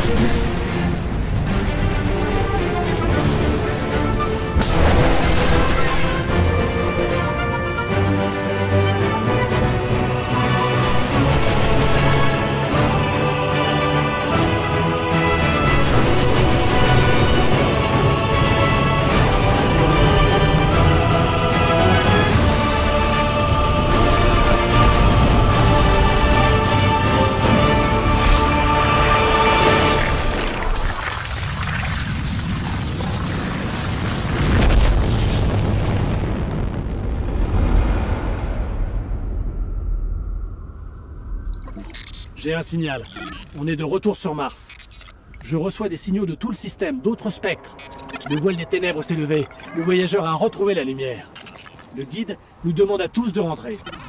J'ai un signal. On est de retour sur Mars. Je reçois des signaux de tout le système, d'autres spectres. Le voile des ténèbres s'est levé. Le voyageur a retrouvé la lumière. Le guide nous demande à tous de rentrer.